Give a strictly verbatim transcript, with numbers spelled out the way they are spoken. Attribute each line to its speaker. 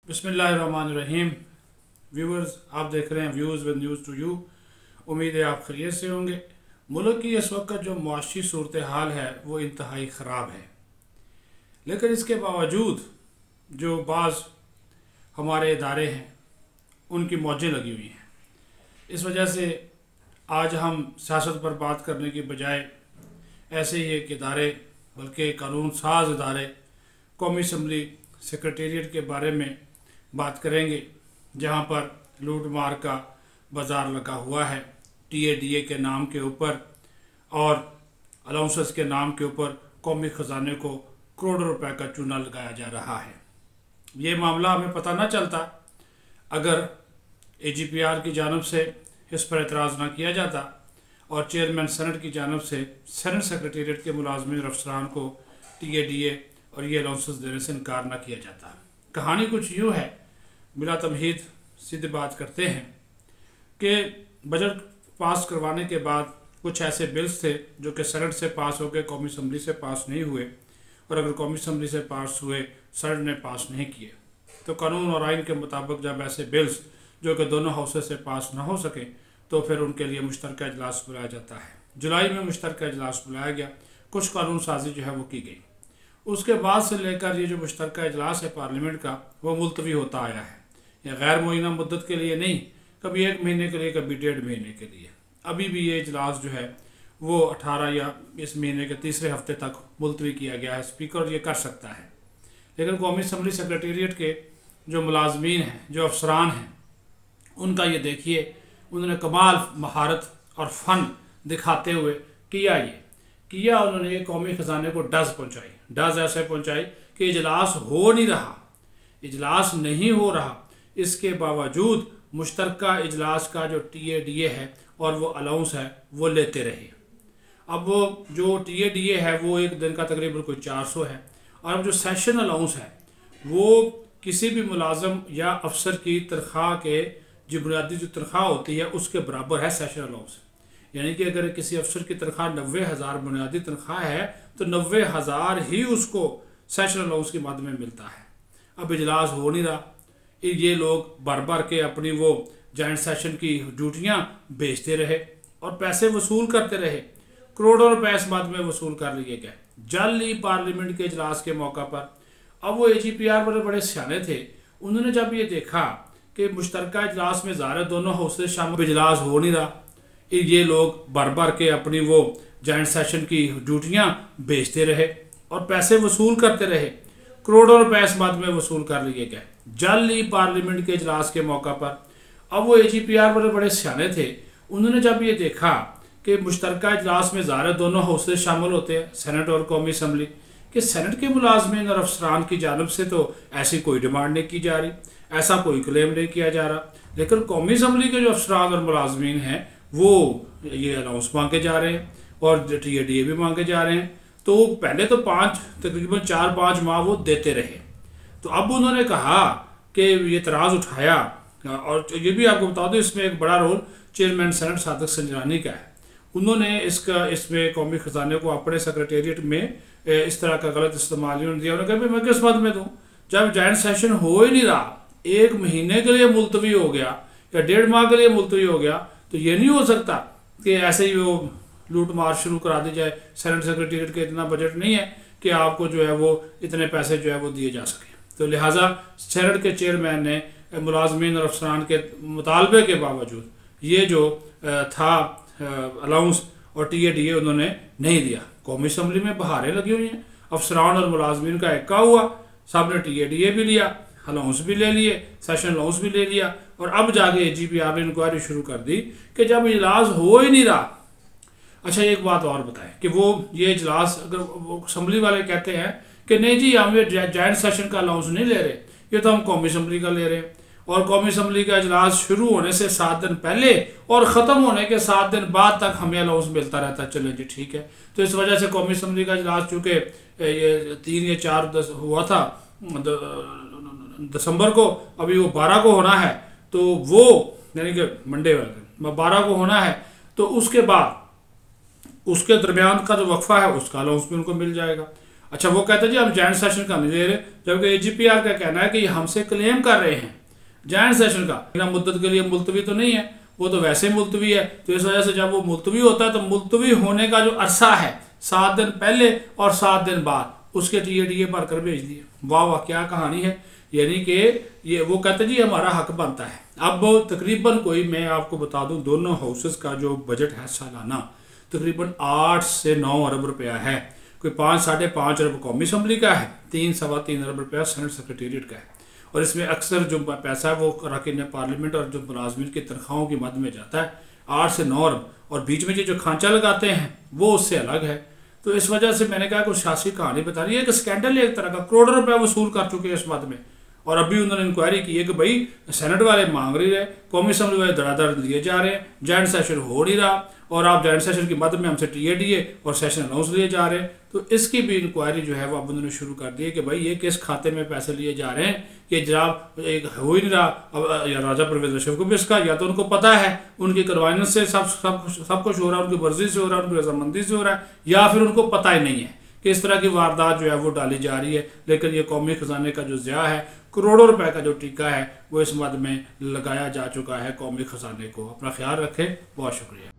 Speaker 1: बिस्मिल्लाहिर्रहमानिर्रहीम। व्यूअर्स, आप देख रहे हैं views with news to you. उम्मीद है आप खैरियत से होंगे। मुल्क की इस वक्त जो मुआशी सूरत हाल है वो इंतहाई ख़राब है, लेकिन इसके बावजूद जो बाज़ हमारे इदारे हैं उनकी मौजें लगी हुई हैं। इस वजह से आज हम सियासत पर बात करने की बजाय ऐसे ही एक इदारे बल्कि कानून साज इदारे कौमी असम्बली सेक्रेटेरिएट के बारे में बात करेंगे, जहां पर लूट मार का बाज़ार लगा हुआ है टी ए डी ए के नाम के ऊपर और अलाउंसेस के नाम के ऊपर कौमी ख़जाने को करोड़ों रुपए का चूना लगाया जा रहा है। ये मामला हमें पता न चलता अगर ए जी पी आर की जानब से इस पर एतराज़ ना किया जाता और चेयरमैन सेनेट की जानब से सेनेट सेक्रेटेरिएट के मुलाजमिन और अफसरान को टी ए डी ए और ये अलाउंसेस देने से इनकार ना किया जाता। कहानी कुछ यूँ है, बिला तमहीद सीधी बात करते हैं कि बजट पास करवाने के बाद कुछ ऐसे बिल्स थे जो कि सेनेट से पास हो गए, कौमी असम्बली से पास नहीं हुए, और अगर कौमी असम्बली से पास हुए सेनेट ने पास नहीं किए तो कानून और आइन के मुताबिक जब ऐसे बिल्स जो कि दोनों हाउसेस से पास ना हो सके तो फिर उनके लिए मुश्तरका इजलास बुलाया जाता है। जुलाई में मुश्तरका इजलास बुलाया गया, कुछ कानून साजी जो है वो की गई। उसके बाद से लेकर ये जो मुश्तरका इजलास है पार्लियामेंट का वो मुलतवी होता आया है। यह गैर मुअय्यना मुद्दत के लिए नहीं, कभी एक महीने के लिए, कभी डेढ़ महीने के लिए। अभी भी ये इजलास जो है वो अठारह या इस महीने के तीसरे हफ्ते तक मुलतवी किया गया है। स्पीकर ये कर सकता है, लेकिन कौमी असम्बली सेक्रेटेरिएट के जो मुलाजमीन हैं, जो अफसरान हैं, उनका ये देखिए, उन्होंने कमाल महारत और फ़न दिखाते हुए किया ये किया उन्होंने ये कौमी ख़जाने को डज पहुँचाई। डज ऐसे पहुँचाई कि इजलास हो नहीं रहा, इजलास नहीं हो रहा, इसके बावजूद मुश्तरका इजलास का जो टी ए डी ए है और वो अलाउंस है वो लेते रहे। अब वो जो टी ए डी ए है वो एक दिन का तकरीबन कोई चार सौ है, और अब जो सेशन अलाउंस है वो किसी भी मुलाजम या अफसर की तनख्वाह के जो बुनियादी जो तनख्वाह होती है उसके बराबर है सेशन अलाउंस। यानी कि अगर किसी अफसर की तनख्वाह नब्बे हज़ार बुनियादी तनख्वाह है तो नब्बे हज़ार ही उसको सेशन अलाउंस के मद में मिलता है। अब इजलास हो नहीं रहा, ये लोग भर भर के अपनी वो जॉइंट सेशन की ड्यूटियाँ बेचते रहे और पैसे वसूल करते रहे। करोड़ों रुपए इस मद में वसूल कर लिए गए जल ही पार्लियामेंट के इजलास के मौका पर। अब वो ए जी पी आर बड़े बड़े सियाने थे, उन्होंने जब ये देखा कि मुश्तरका इजलास में ज़ाहिर दोनों हाउसेस शामिल, इजलास हो नहीं रहा, ये लोग भर भर के अपनी वो जॉइंट सेशन की ड्यूटियाँ बेचते रहे और पैसे वसूल करते रहे। करोड़ों रुपए इस मद में वसूल कर लिए गए जल ही पार्लियामेंट के इजलास के मौका पर। अब वो ए जी पी आर बड़े बड़े सियाने थे, उन्होंने जब ये देखा कि मुश्तरका इजलास में ज़ाहिर दोनों हाउसेस शामिल होते हैं, सेनेट और कौमी असम्बली, कि सेनेट के मुलाजमीन और अफसरान की जानब से तो ऐसी कोई डिमांड नहीं की जा रही, ऐसा कोई क्लेम नहीं किया जा रहा, लेकिन कौमी असम्बली के जो अफसरान और मुलाजमीन हैं वो ये अलाउंस मांगे जा रहे हैं और टी ए डी ए भी मांगे जा रहे हैं। तो पहले तो पाँच तकरीबन चार पाँच माह वो देते रहे। तो अब उन्होंने कहा कि ये तराज उठाया, और ये भी आपको बता दो इसमें एक बड़ा role chairman senate Sadiq Sanjrani का है। उन्होंने इसका इसमें कौमी ख़जाने को अपने सेक्रेटेरिएट में इस तरह का गलत इस्तेमाल उन्होंने दिया। उन्होंने कहा मैं किस मद में दूँ, जब जॉइंट सेशन हो ही नहीं रहा, एक महीने के लिए मुलतवी हो गया या डेढ़ माह के लिए मुलतवी हो गया, तो ये नहीं हो सकता कि ऐसे ही वो लूट मार शुरू करा दी जाए। सेनेट सेक्रेटेरिएट के इतना बजट नहीं है कि आपको जो है वो इतने पैसे जो है वो दिए जा सके। तो लिहाजा सेनेट के चेयरमैन ने मुलाजमीन और अफसरान के मुतालबे के बावजूद ये जो था अलाउंस और टी ए डी ए उन्होंने नहीं दिया। कौमी असम्बली में बहारें लगी हुई हैं, अफसरान और मुलाजमीन का इक्का हुआ, सब ने टी ए डी ए भी लिया, अलाउंस भी ले लिए, सेशन अलाउंस भी ले लिया, और अब जाके ए जी पी आर ने इंक्वायरी शुरू कर दी कि जब इजलास हो ही नहीं रहा। अच्छा, एक बात और बताएं कि वो ये इजलास अगर असम्बली वाले कहते हैं कि नहीं जी हम ये जॉइंट सेशन का अलाउंस नहीं ले रहे, ये तो हम कौमी असम्बली का ले रहे हैं, और कौमी असम्बली का इजलास शुरू होने से सात दिन पहले और ख़त्म होने के सात दिन बाद तक हमें अलाउंस मिलता रहता है। चलें जी ठीक है। तो इस वजह से कौमी असम्बली का इजलास चूँकि ये तीन या चार दस हुआ था दिसंबर को, अभी वो बारह को होना है, तो वो यानी कि मंडे वाले बारह को होना है, तो उसके बाद उसके दरमियान का जो वक्फा है उसका अलाउंस भी उनको मिल जाएगा। अच्छा, वो कहते हैं जी हम जॉइंट सेशन का नहीं दे रहे, जबकि ए जी पी आर का कहना है कि ये हमसे क्लेम कर रहे हैं जॉइंट सेशन का मुद्दत के लिए मुलतवी तो नहीं है, वो तो वैसे मुलतवी है। तो इस वजह से जब वो मुलतवी होता है तो मुलतवी होने का जो अरसा है सात दिन पहले और सात दिन बाद उसके टी ए टी ए भर कर भेज दिए। वाह वाह, क्या कहानी है। यानी कि ये वो कहते जी हमारा हक बनता है। अब तकरीबन कोई मैं आपको बता दूं दोनों हाउसेस का जो बजट है सालाना तकरीबन आठ से नौ अरब रुपया है। कोई पाँच साढ़े पाँच अरब कौमी असम्बली का है, तीन सवा तीन अरब रुपया सेनेट सेक्रेटेरिएट का है। और इसमें अक्सर जो पैसा है वो अरकान पार्लियामेंट और जो मुलाजमिन की तनख्वाहों की मद में जाता है, आठ से नौ अरब। और बीच में जो खांचा लगाते हैं वो उससे अलग है। तो इस वजह से मैंने कहा कुछ सियासी कहानी बता रही है कि स्कैंडल एक तरह का करोड़ों रुपया वसूल कर चुके हैं इस मद में। और अभी उन्होंने इंक्वायरी की है कि भाई सेनेट वाले मांग रही है, कौमी असम्बली वाले धड़ाधड़ लिए जा रहे हैं, जॉइंट सेशन हो नहीं रहा और आप जॉइंट सेशन की मद में हमसे टी ए डी ए और सेशन अनाउंस लिए जा रहे हैं। तो इसकी भी इंक्वायरी जो है वो अब उन्होंने शुरू कर दी है कि भाई ये किस खाते में पैसे लिए जा रहे हैं कि जनाब एक हो ही नहीं रहा। अब या राजा परवेज अशरफ को भी इसका या तो उनको पता है, उनकी करवाइनेंस से सब सब सब कुछ हो रहा है, उनकी मर्जी से हो रहा है, उनकी रजामंदी से हो रहा है, या फिर उनको पता ही नहीं है कि इस तरह की वारदात जो है वो डाली जा रही है। लेकिन ये कौमी खजाने का जो ज़िया है, करोड़ों रुपए का जो टीका है वो इस मद में लगाया जा चुका है कौमी खजाने को। अपना ख्याल रखें, बहुत शुक्रिया।